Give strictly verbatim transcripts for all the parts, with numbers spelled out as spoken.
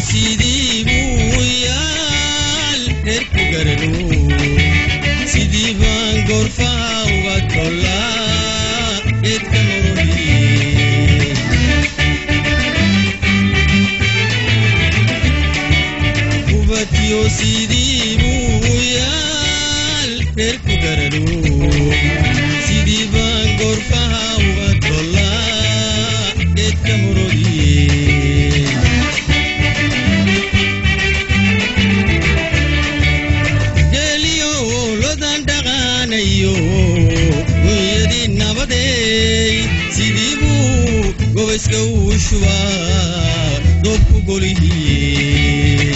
sidii buu yaal reerku garanu sidii baan goorfaha uga tollaa geedka nololii ubadyo sidii buu yaal reerku garanu sidii baan goorfaha uga tollaa geedka nololii geliyo lodan dhaqaanayo gunyadii nabadey sidii buu gobayska uu shubaa doobku golihii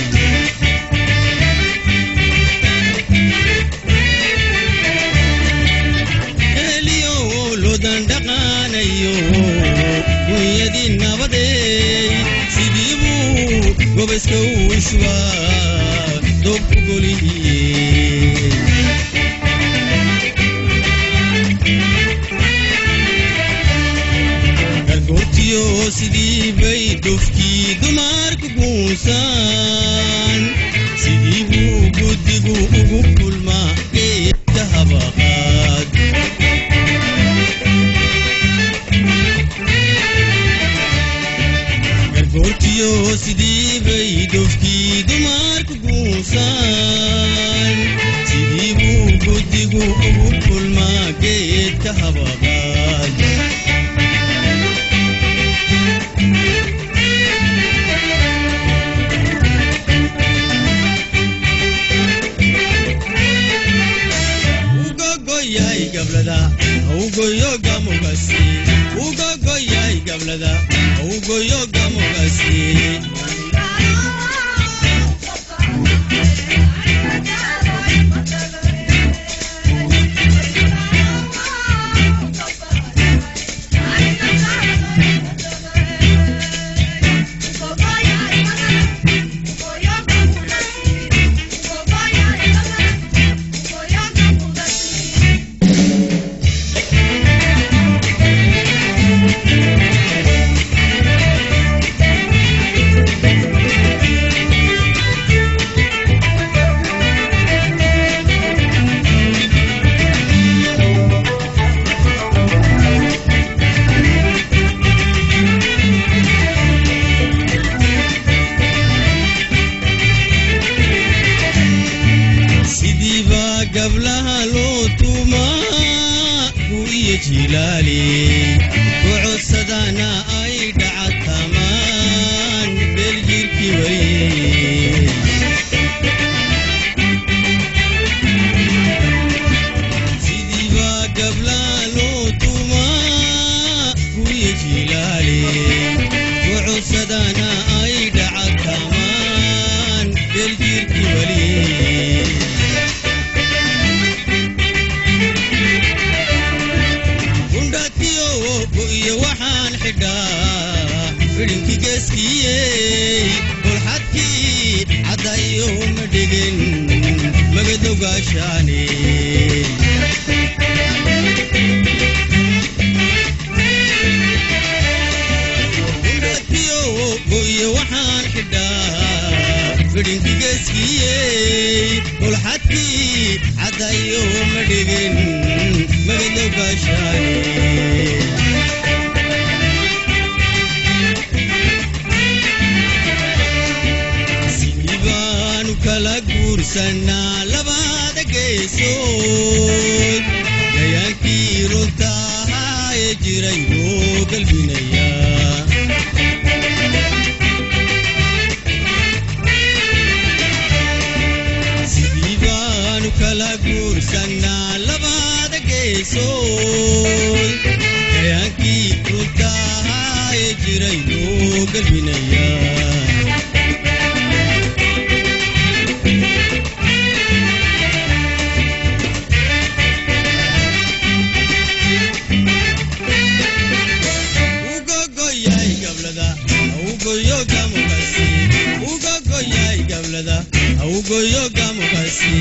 geliyo lodan dhaqaanayo gunyadii nabadey sidii buu gobayska uu shubaa doobku golihii gargoortiyo sidii bay dhufkii dumarku guunsan sidii buu guddigu ugu kulmaa geedka habaqaad gargoortiyo sidii bay dhufkii dumarku guunsan sidii buu guddigu ugu kulmaa geedka habaqaad ugogoyay gablada ugoyo gamugasi ugogoyay gablada ugoyo gamugasi gablaha loo tumaa gu'iyo jilaali kucodsadana ay dhacatamaan beljirkii wari sidiiba gablaha loo tumaa gu'iyo jilaali kucodsadana ay dhacatamaan beljirkii wari waxaan xidhaa fidhinkii geeskiyey bulxadkii caddayo ma dhigin magadogaashaane undhatiyo go'yo waxaan xidhaa fidhinkii geeskiyey bulxadkii caddayo ma dhigin magadogaashaane kala guursanaa labada geesood gayaankii runtahaa ee jiray oo galbinaya sidii baanu kala guursanaa labada geesood gayaankii runtahaa ee jiray oo galbinaya ugoyo gamugasi ugogoyay gablada ugoyo gamugasi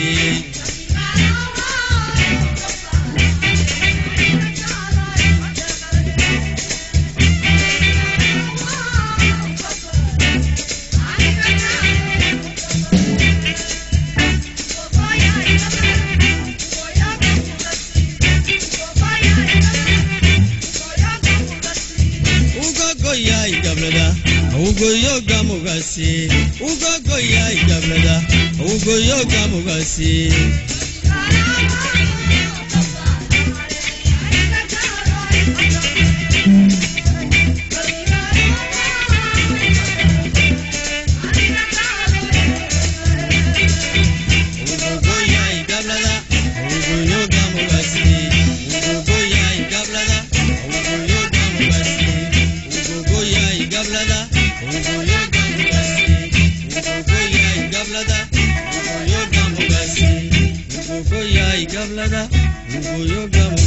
ugoyoga mugasi ugogoya igablada ugoyoga mugasi Gablada, ugoyoga